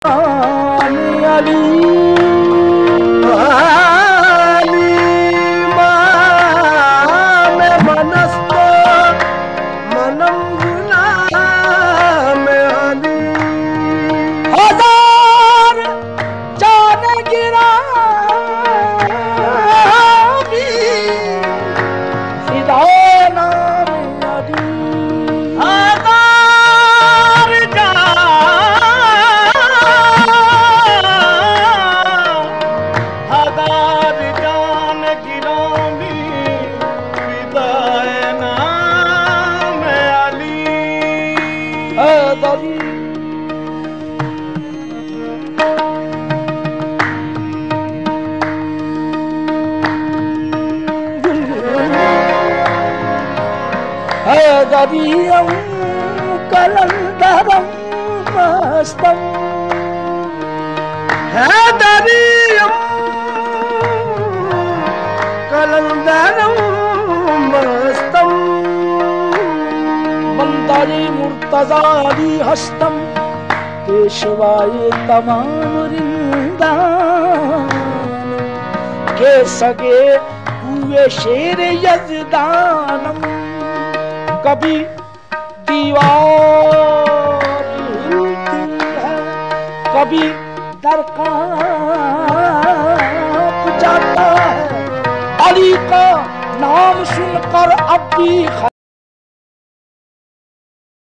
हैदरियं कलंदरं मस्तं हैदरियं कलंदरं मस्तं वंदे मुर्तज़ाली हस्तं पेशवाय तमानुरिंदान के सगे हुए शेर यज़दानम। कभी दीवार हिलती है, कभी दर कांप जाता है। अली का नाम सुनकर अब भी